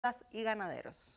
y ganaderos.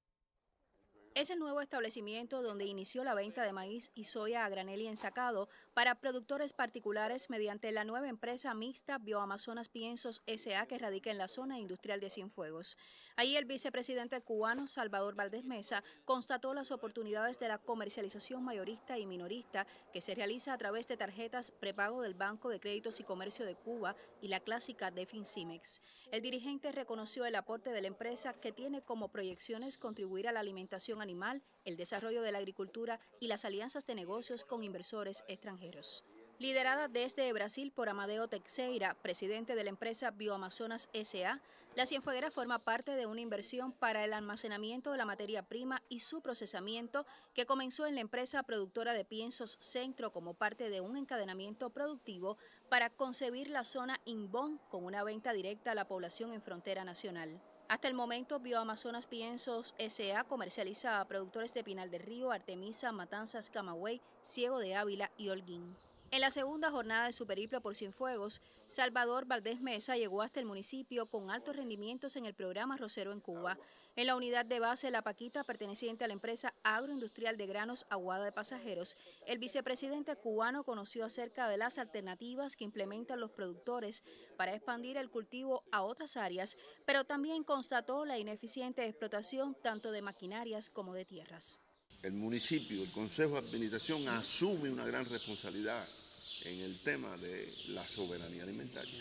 Es el nuevo establecimiento donde inició la venta de maíz y soya a granel y ensacado para productores particulares mediante la nueva empresa mixta Bioamazonas Piensos S.A. que radica en la zona industrial de Cienfuegos. Allí el vicepresidente cubano Salvador Valdés Mesa constató las oportunidades de la comercialización mayorista y minorista que se realiza a través de tarjetas prepago del Banco de Créditos y Comercio de Cuba y la clásica de Fincimex. El dirigente reconoció el aporte de la empresa que tiene como proyecciones contribuir a la alimentación animal, el desarrollo de la agricultura y las alianzas de negocios con inversores extranjeros. Liderada desde Brasil por Amadeo Teixeira, presidente de la empresa Bioamazonas S.A., la Cienfueguera forma parte de una inversión para el almacenamiento de la materia prima y su procesamiento que comenzó en la empresa productora de piensos Centro como parte de un encadenamiento productivo para concebir la zona Inbón con una venta directa a la población en frontera nacional. Hasta el momento, Bioamazonas Piensos S.A. comercializa a productores de Pinal del Río, Artemisa, Matanzas, Camagüey, Ciego de Ávila y Holguín. En la segunda jornada de su periplo por Cienfuegos, Salvador Valdés Mesa llegó hasta el municipio con altos rendimientos en el programa Rosero en Cuba. En la unidad de base La Paquita, perteneciente a la empresa agroindustrial de granos Aguada de Pasajeros, el vicepresidente cubano conoció acerca de las alternativas que implementan los productores para expandir el cultivo a otras áreas, pero también constató la ineficiente explotación tanto de maquinarias como de tierras. El municipio, el Consejo de Administración asume una gran responsabilidad en el tema de la soberanía alimentaria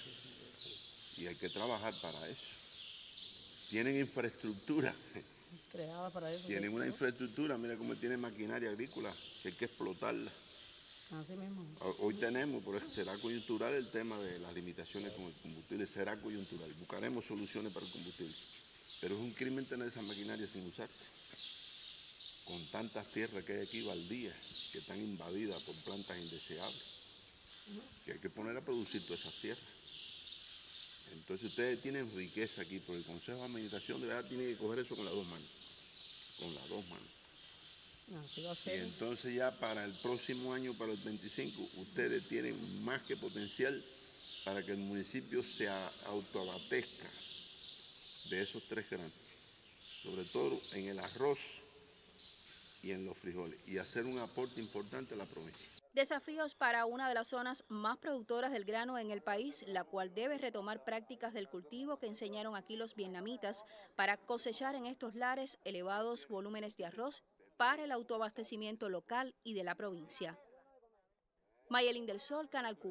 y hay que trabajar para eso. Tienen infraestructura, creada para eso. tienen una infraestructura, mira cómo tienen maquinaria agrícola, que hay que explotarla. Así mismo. Hoy tenemos, por eso será coyuntural el tema de las limitaciones con el combustible, será coyuntural, buscaremos soluciones para el combustible, pero es un crimen tener esa maquinaria sin usarse. Con tantas tierras que hay aquí baldías, que están invadidas por plantas indeseables, que hay que poner a producir todas esas tierras. Entonces ustedes tienen riqueza aquí, pero el Consejo de Administración de verdad tiene que coger eso con las dos manos. Con las dos manos. Así va a ser. Y entonces ya para el próximo año, para el 25, ustedes tienen más que potencial para que el municipio se autoabastezca de esos tres granos, sobre todo en el arroz y en los frijoles, y hacer un aporte importante a la provincia. Desafíos para una de las zonas más productoras del grano en el país, la cual debe retomar prácticas del cultivo que enseñaron aquí los vietnamitas para cosechar en estos lares elevados volúmenes de arroz para el autoabastecimiento local y de la provincia. Mayelín del Sol, Canal Q.